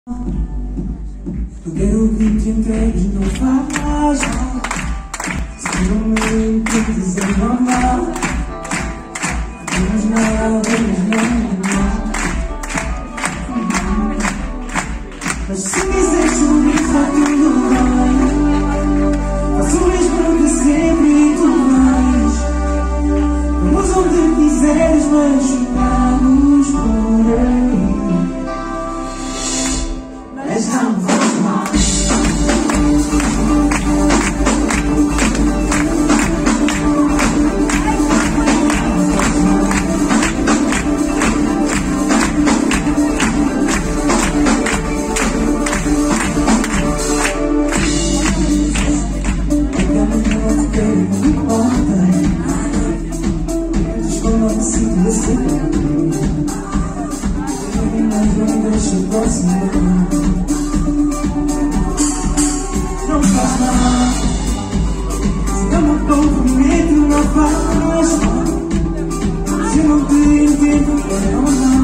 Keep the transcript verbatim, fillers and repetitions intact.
Eu quero que te entregues, não faz mal. Se não me entendes é normal. Mas nada é normal. Mas se quiseres sorrir, está tudo bem. Faço o mesmo que sempre e tu mais. Vamos onde quiseres, mas ficamos por aí. Mas não faz mal. Não faz mal. Se eu não comprometo, não faz mal. Se eu não te entendo, é normal.